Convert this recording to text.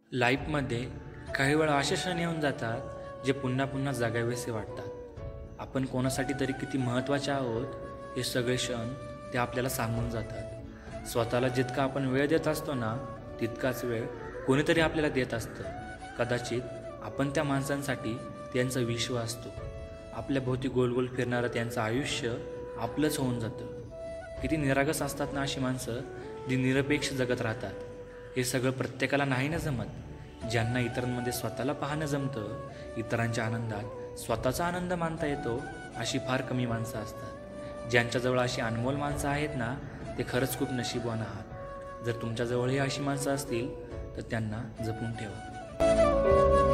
लाईफमध्ये काही वेळा असे क्षण येऊन जातात जे पुन्हा पुन्हा जगावेसे वाटतात. आपण कोणासाठी तरी किती महत्त्वाचे आहोत हे सगळे क्षण ते आपल्याला सांगून जातात. स्वतःला जितका आपण वेळ देत असतो ना, तितकाच वेळ कोणीतरी आपल्याला देत असतं. कदाचित आपण त्या माणसांसाठी त्यांचं विश्व असतो. आपल्या भोवती गोलगोल फिरणारं त्यांचं आयुष्य आपलंच होऊन जातं. किती निरागस असतात ना अशी माणसं जी निरपेक्ष जगत राहतात. हे सगळं प्रत्येकाला नाही ना जमत. ज्यांना इतरांमध्ये स्वतःला पाहणं जमतं, इतरांच्या आनंदात स्वतःचा आनंद मानता येतो, अशी फार कमी माणसं असतात. ज्यांच्याजवळ अशी अनमोल माणसं आहेत ना, ते खरंच खूप नशीबवान आहात. जर तुमच्याजवळही अशी माणसं असतील तर त्यांना जपून ठेवा.